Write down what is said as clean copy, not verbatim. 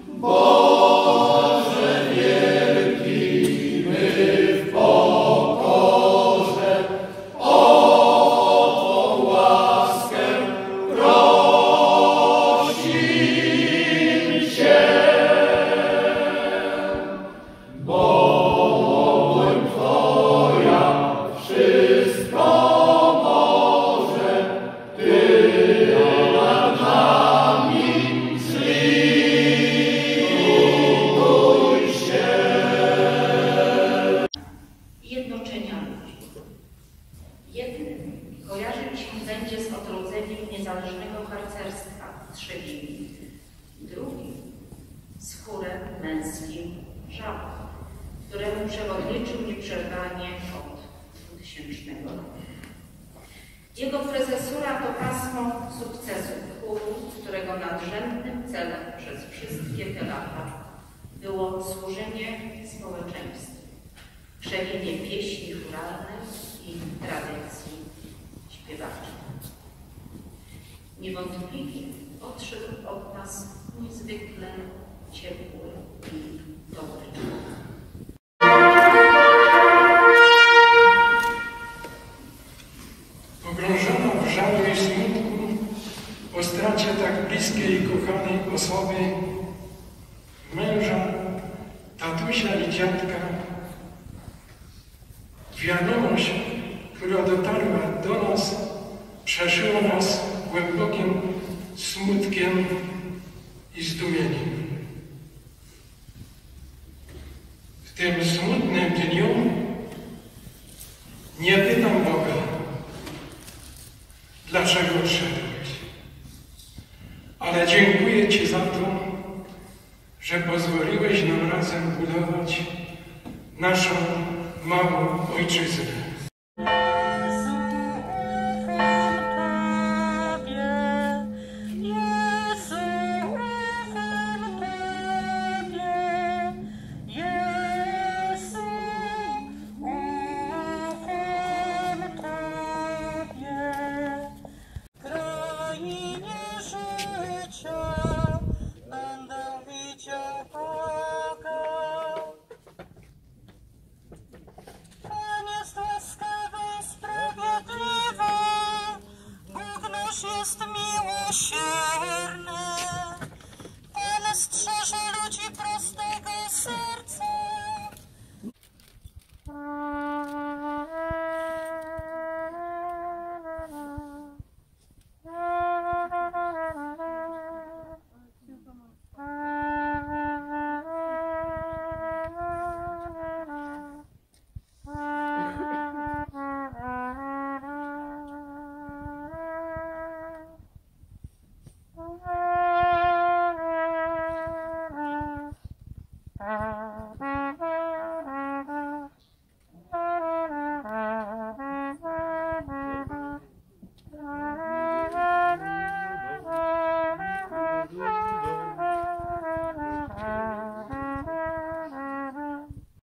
Jednym kojarzy mi się będzie z odrodzeniem niezależnego harcerstwa w Trzebini, drugim z chórem męskim Żab, któremu przewodniczył nieprzerwanie od 2000 roku. Jego prezesura to pasmo sukcesów chóru, którego nadrzędnym celem przez wszystkie te lata było służenie społeczeństwu, krzewienie pieśni chóralnej i tradycji śpiewaczej. Niewątpliwie odszedł od nas niezwykle ciepły i dobry człowiek. Pogrążona w żalu i smutku po stracie tak bliskiej i kochanej osoby, męża, tatusia i dziadka, wiadomość, która dotarła do nas, przeszyła nas głębokim smutkiem i zdumieniem. W tym smutnym dniu nie pytam Boga, dlaczego odszedłeś, ale dziękuję Ci za to, że pozwoliłeś nam razem budować naszą małą ojczyznę.